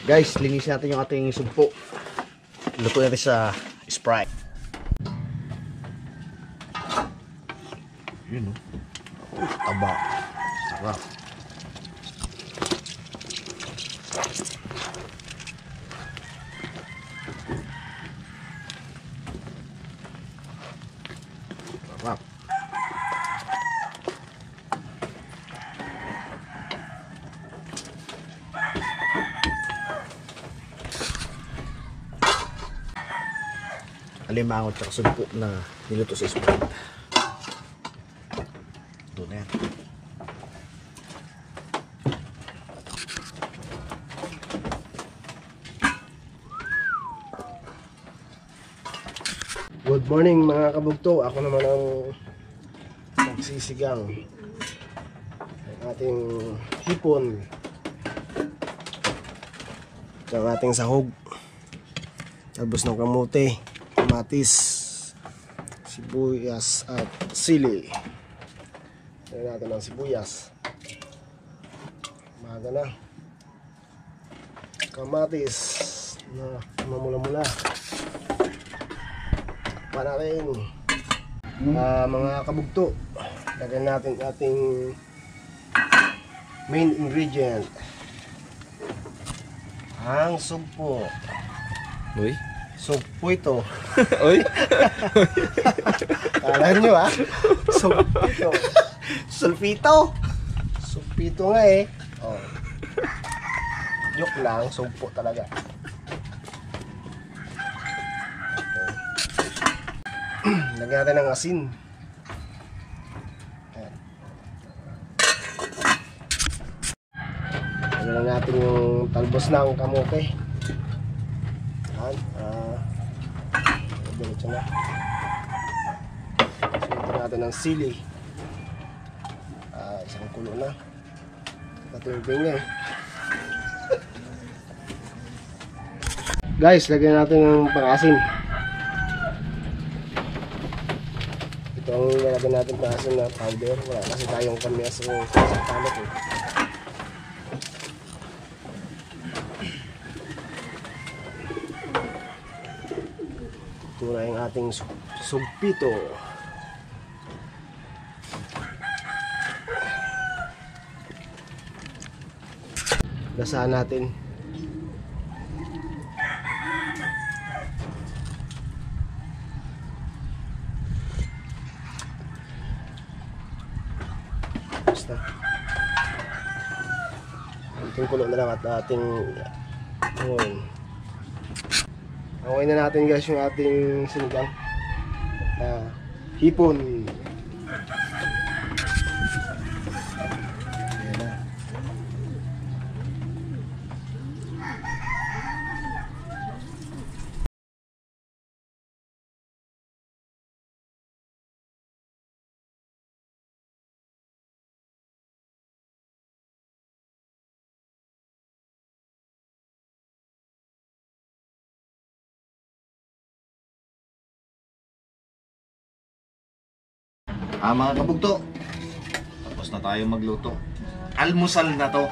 Guys, linisin natin yung ating sumpo. Luto natin sa Sprite. Yun, taba. Sarap. Sarap. Alimango at sumpo na niluto sa Sprite. Ito na yan. Good morning mga kabugto. Ako naman ang nagsisigang ang ating hipon, ang ating sahog, talbos ng kamote, kamatis, sibuyas at sili. Lagyan natin ang sibuyas. Umaga na. Kamatis na mamula-mula. Pa natin mga kabugto, lagyan natin ating main ingredient, ang sugpo. Uy, Sugpo ito. uy. Kala nyo sugpo ito. Sulfito. Sugpito nga eh. Oh. Joke lang, sugpo talaga. Lagyan natin ng asin. Ayan. Lagyan natin yung talbos ng kamote. Ayan. Diretso na. Sulit natin ng sili. Isang kulo na. Katulpin niya eh. Guys, lagyan natin ng pang-asin. Ito ang nilagyan natin pang-asin na powder. Wala kasi tayong kamias sa palot eh. Ito na yung ating sugpito. Lasahan natin. Basta ating kulo na lang at ating okay na natin guys yung ating sinigang na hipon. Ayan na. Mga kabugto, tapos na tayo magluto. Almusal na to.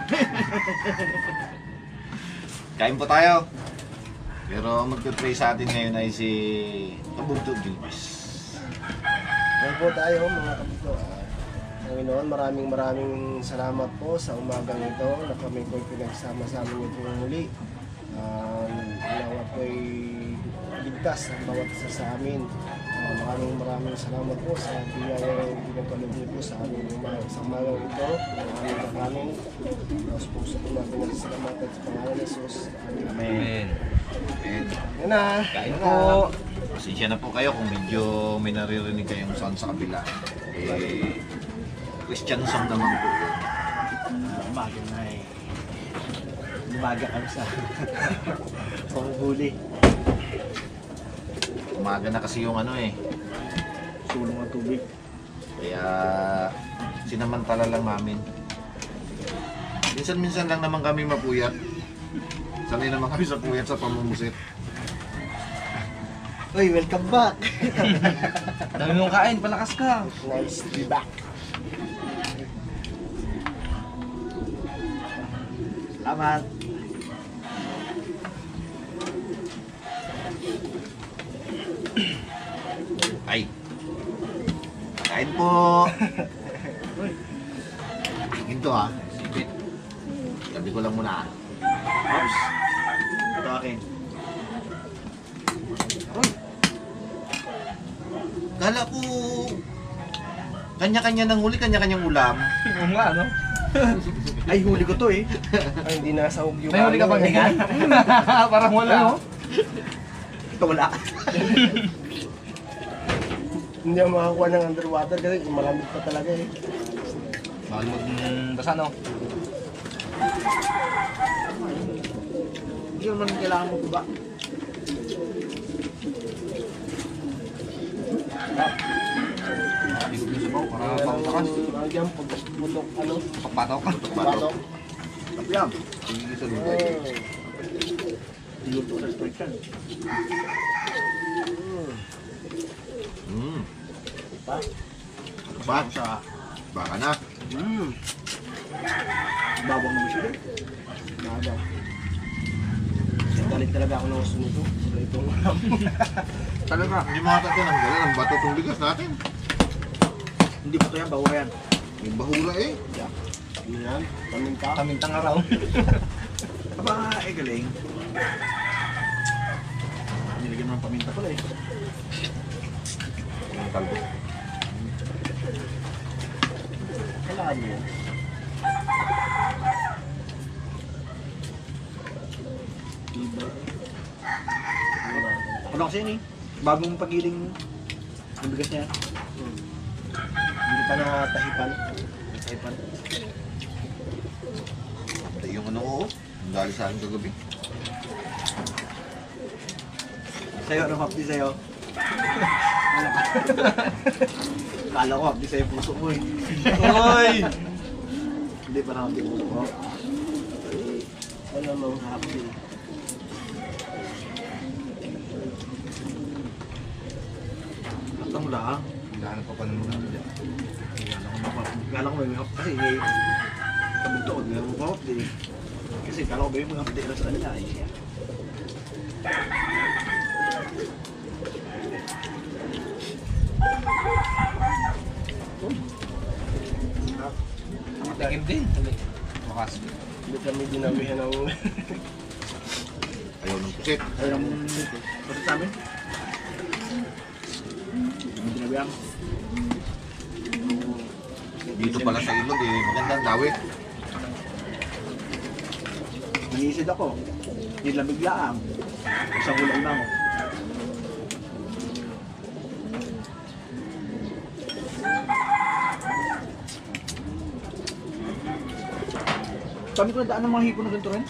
Kain po tayo. Pero magpipray sa atin ngayon ay si Kabugto Juice. Ngayon po tayo mga kabugto. Panginoon, maraming salamat po sa umagang ito na kami po'y pinagsama-sama niyo po muli. Nawa po'y ligtas ang bawat isa sa amin. Maraming salamat po sa biyaya ng pinagkalog niyo po sa aming sa umagang ito, ng aming kakanin. Tapos po sa natin nagsasalamatan sa pangalan ni Jesus. Amen. Amen. Yan na. Kain po. Pasensya na po kayo kung medyo may naririnig kayong sound sa kabila. Christian song naman po. Umaga na eh. Umaga kami sa panghuli. Umaga na kasi yung Sulong ang tubig. Kaya sinamantala lang namin. Minsan-minsan lang naman kami mapuyat. Sanay naman kami sa puyat sa pamumusit. Uy, welcome back! Dami mong kain, palakas ka! Nice to be back! Salamat! Ay. Kain po. Akin to ha. Sipit. Sabi ko lang muna. Ops. Ito akin. Aroy. Kala ko kanya-kanya ng huli, kanya-kanyang ulam. Oo nga, ano? Ay, huli ko to eh. Ay, hindi nasahog yung May huli ka bang hingan? Parang wala, no? Ito wala. Hindi ako makakuha ng underwater kasi malamig pa talaga eh. Bawal magbasa, no? Hindi naman kailangan mo ba? Ikot yung sabaw para pangtakas. Nagyan, pagputok, ano, Pagpatok ka. batok. Kapiyam. Sige sa Oh. lupa. Luto sa street yan. Pa? Ba? Baka na. Bawang naman siya. Nagaw. Galit talaga ako ng gusto nito. So, itong ulam. Talaga. Hindi makatatyan ang gala ng bato itong bigas natin. Hindi ba ito yan? Bawang yan. May bahura eh. Yan, paminta. Kamintang araw. Aba, galing. Nilagyan mo ng paminta pala eh. Ang kalbo. Kalaan mo yan. Diba? Ano kasi yun eh? Bagong pagiling ng bigas niya. Hindi pa natahipan. Natahipan. Pati yung ano ko. Ang dali sa akin kagabi. Sa'yo, ano hapdi sa'yo? Kala ko hapdi sa'yo puso mo eh. Hoy! Hindi pa na hapdi puso ko. Wala mang happy. Basta mo lang. Hinahanap ko pa ng mga hapdi. Kala ko may hapdi. Kasi kabugto ko, may mga hapdi. Kasi kala ko may mga hapdi na sa kanya eh. Tikim din. Wakas. Hindi kami dinawihan ng... Ayaw ng pusit. Ayaw mong pati sa amin. Hindi tinabiyang. Dito pala sa ilog eh. Magandang dawi. Nangisid ako. Hindi lang biglaang. Isang ulan na ako. Sabi ko na daan ng mga hipon na ganito rin.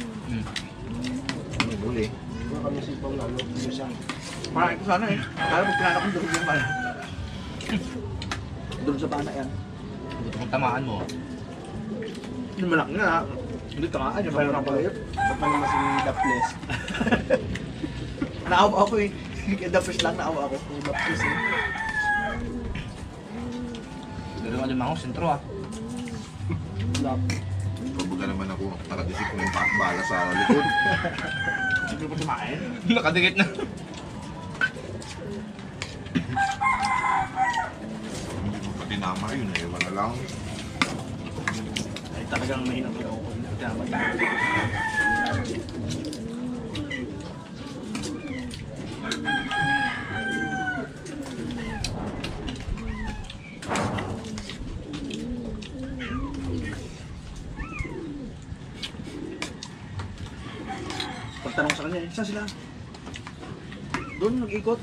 Ano yung huli? Hindi kami sipang ano, ano siya. Parang ito sana eh. Kaya pag pinanap ko doon yung pala. Doon sa bana yan. Buto kong tamaan mo. Yung malaki nga. Hindi tamaan. Yung parang napagayot. Ba't pa naman si Daples? Naawa ako eh. Kaya the first lang naawa ako. Si Daples eh. Pero yung alimang ko, sentro ah. Lap. Pagbaga naman ako. Nakadisip ko yung bala sa likod. Hindi ko pa tumain. Nakadikit na. Hindi mo pati nama yun eh. Wala lang. Ay talagang mahina talaga ako. Hindi ko tinaman. Pagtanong sa kanya, saan sila? Doon, nag-ikot.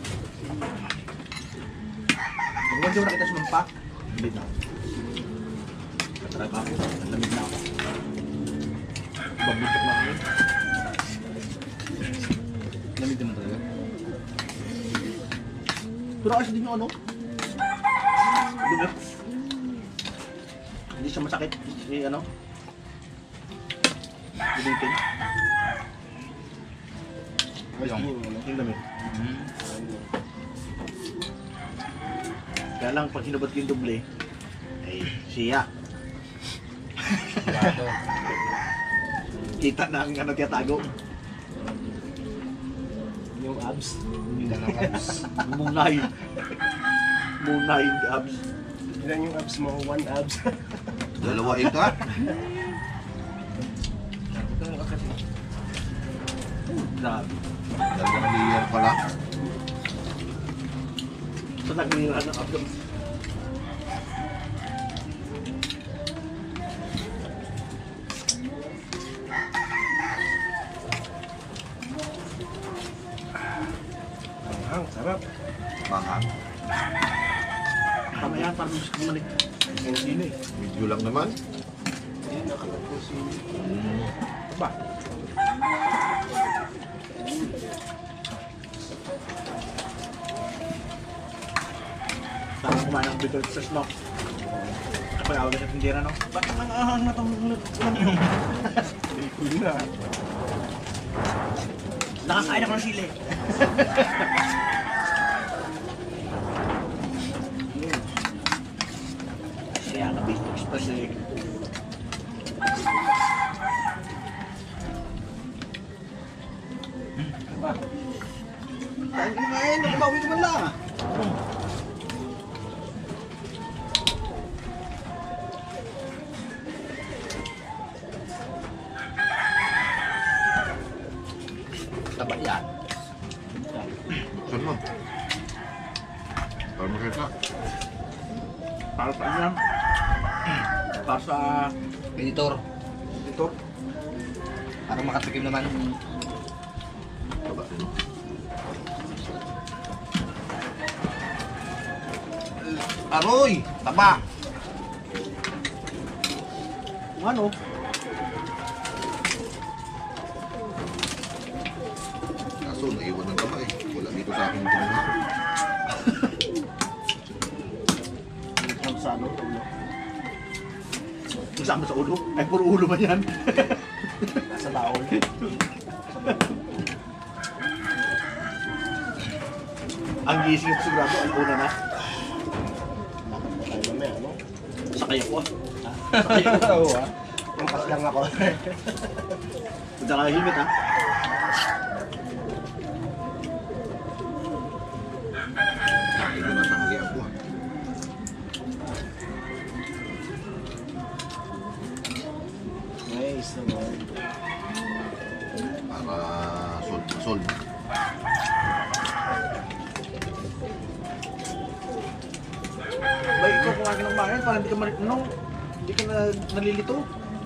Huwag hindi mo nakita sumampa. Hindi na. Katarap ako, nalamig na ako. Babutok na ako. Lamig naman talaga. Pero kasi din yung ano? Dumi. Hindi siya masakit. Hindi ano? Dumitin. Ayos din yung ano. Yung damit. Hmm. Kaya lang, pag hinubad ko yung doble, ay siya. Bato. Kita na ang ano tiyatago. Yung abs. Hindi na ng abs. Munay. Munay the abs. Ilan yung abs mo? 1 abs. Dalawa ito ha. Grabe. Dalawang layer pala. Sa naglilihan ng abs. Ang sarap. Mahal. Tama yan, parang gusto ko manik. Yung sino eh. Video lang naman. Hindi nakalat ko sino. Ba? Parang kumain ng bitter sa smoke. Kapag awal sa tindera, no? Ba't naman ahang na itong ulam nyo? Hindi na. Nakakain ako ng sili. Siya ka Bistro Express eh. Kain ka ngayon, nakabawi ka man lang. Taba yan. Buksan mo. Para makita. Para sa yan. Para sa Editor. editor. Para makatikim naman. Taba din. Aroy! Taba! Ano? Kaso, naiwan ng taba eh. Wala dito sa akin tumuha. Ang sa ano, ulo. Kasama sa ulo? Ay, puro ulo man yan. Nasa taol. Ang gising ko sigurado, ang una na. Bakit ba tayo mamaya, ano? Sakay ako ah. Oo ah. Angkas lang ako. Punta ka helmet ah. Ay, doon na tanghali ako ah. Nice naman. Para solve na solve. Bay, ikaw kumain ka ng bayan para hindi ka hindi ka nalilito.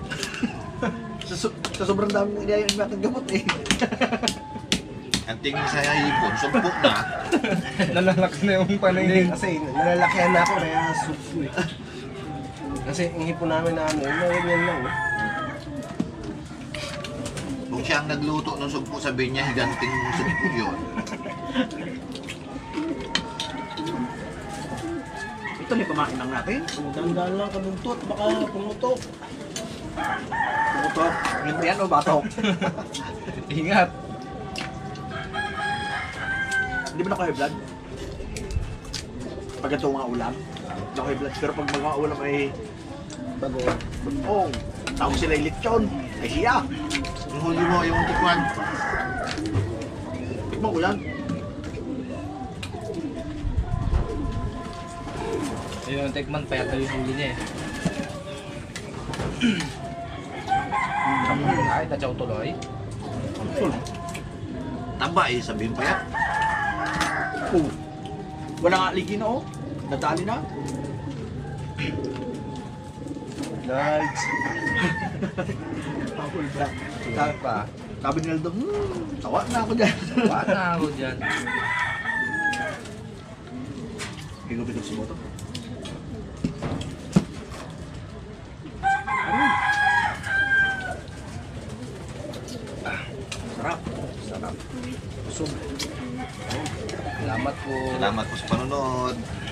Sa sobrang daming inayang natin gamot eh. Ang tingin sa hipon, sumpok na. Nalalaki na yung Hindi, paningin. kasi nalalakihan na ako kaya susu eh. Kasi ang hipon namin na ano, yung lang eh. Kung siya ang nagluto ng sumpo, sabihin niya higanting sumpo yun. Ito may pamain lang natin. Tandaan lang kabuntot, baka pumutok. Pumutok. Hindi yan o batok. Ingat. Hindi ba naka-high blood? Pag ito mga ulam. Naka-high blood. Pero pag mga ulam ay Bago. bagong. Tawag sila yung lechon. Ay siya. Yung huli mo, yung tikwan. Tikman ko yan. Ayun, yung tikman pa yata yung huli niya eh. Ay, tatsaw tuloy. Taba eh, sabihin pa yan. Oh. Wala nga ligi na oh. Nadali na. Nice. Pahul ba? Sabi pa, Sabi ni Aldo, tawa na ako dyan. wala na ako dyan. Higupit sa moto. Sarap. Sarap. Busog. Salamat po. Salamat po sa panonood.